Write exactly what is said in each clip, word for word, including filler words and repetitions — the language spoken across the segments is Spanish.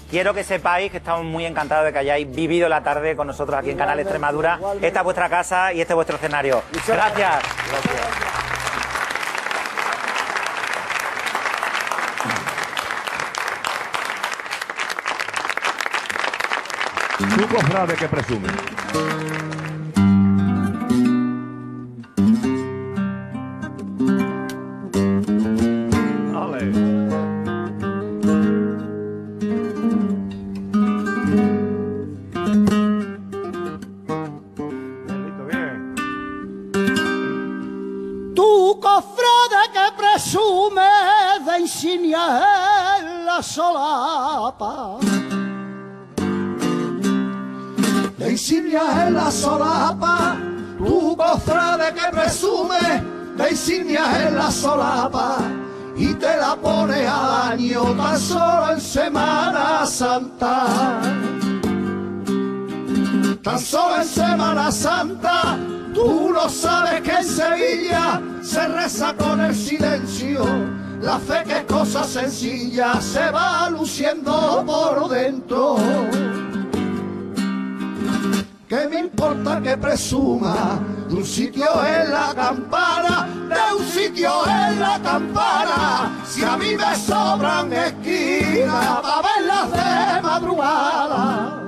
quiero que sepáis que estamos muy encantados de que hayáis vivido la tarde con nosotros aquí en Canal Extremadura. Esta es vuestra casa y este es vuestro escenario. Gracias. Gracias. Tu cofrade que presume. Ale. Listo, bien. Tu cofrade que presume de insignia en la solapa. De insignia en la solapa, tu cofrade que presume de insignia en la solapa y te la pone al año tan solo en Semana Santa. Tan solo en Semana Santa, tú no sabes que en Sevilla se reza con el silencio. La fe que es cosa sencilla se va luciendo por dentro. ¿Qué me importa que presuma de un sitio en la campana, de un sitio en la campana, si a mí me sobran esquinas para verlas de madrugada?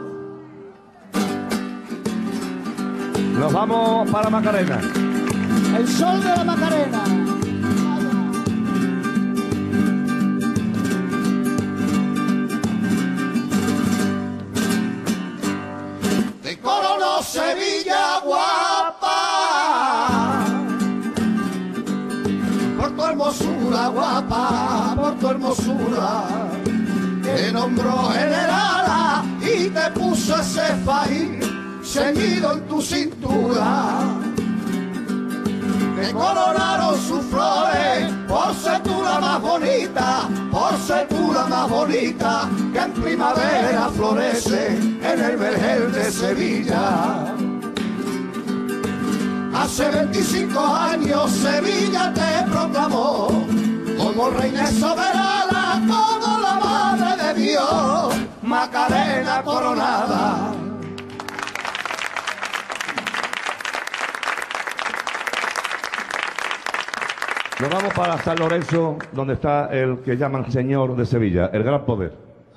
Nos vamos para Macarena. El sol de la Macarena. Coronó Sevilla guapa, por tu hermosura guapa, por tu hermosura, te nombró generala y te puso ese fajín ceñido en tu cintura. Te coronaron sus flores por ser tú la más bonita, por ser tú la más bonita, que en primavera florece en el vergel de Sevilla. Hace veinticinco años Sevilla te proclamó como reina soberana, como la madre de Dios, Macarena coronada. Nos vamos para San Lorenzo, donde está el que llaman Señor de Sevilla, el Gran Poder.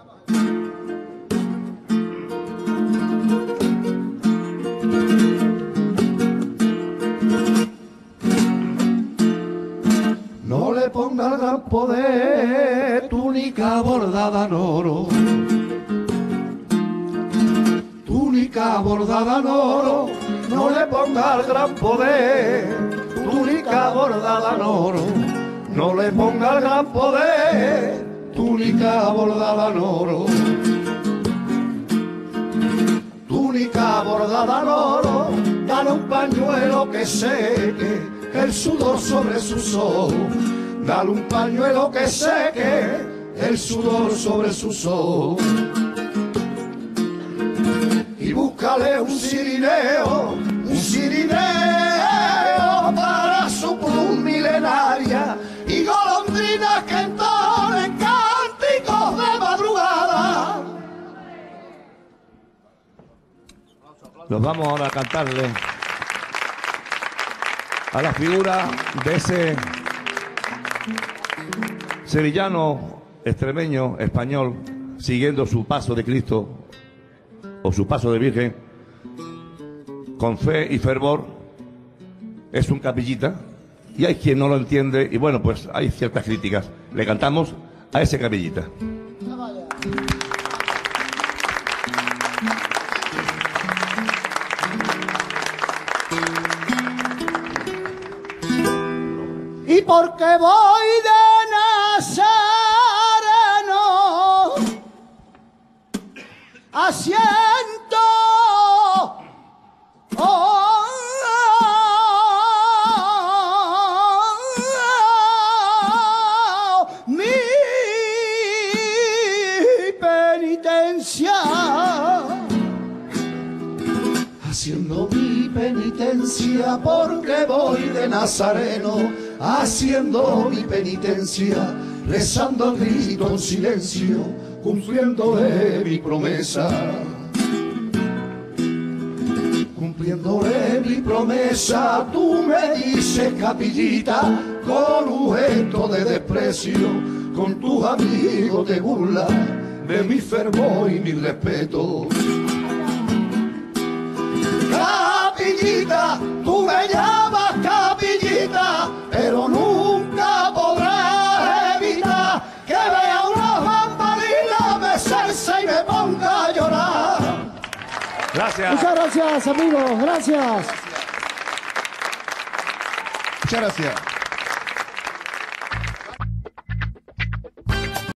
No le ponga al Gran Poder túnica bordada en oro, túnica bordada en oro, no le ponga al Gran Poder túnica bordada en oro, no le ponga al Gran Poder túnica bordada en oro, túnica bordada en oro, dale un pañuelo que seque el sudor sobre sus ojos, dale un pañuelo que seque el sudor sobre sus ojos, y búscale un cirineo, un cirineo para su cruz milenaria y golondrinas que entonen cánticos de madrugada. Nos vamos ahora a cantarle a la figura de ese sevillano, extremeño, español, siguiendo su paso de Cristo o su paso de Virgen, con fe y fervor. Es un capillita y hay quien no lo entiende y bueno, pues hay ciertas críticas. Le cantamos a ese capillita. Y porque voy de Nazareno, asiento oh, mi penitencia, haciendo mi penitencia porque voy de Nazareno, haciendo mi penitencia, rezando en grito en silencio, cumpliéndole mi promesa. Cumpliéndole mi promesa, tú me dices, capillita, con un gesto de desprecio, con tus amigos te burlas de mi fervor y mi respeto. Capillita, tú me llamas capillita, pero nunca podrás evitar que vea una bambalina besarse y me ponga a llorar. Gracias. Muchas gracias, amigos. Gracias. Muchas gracias.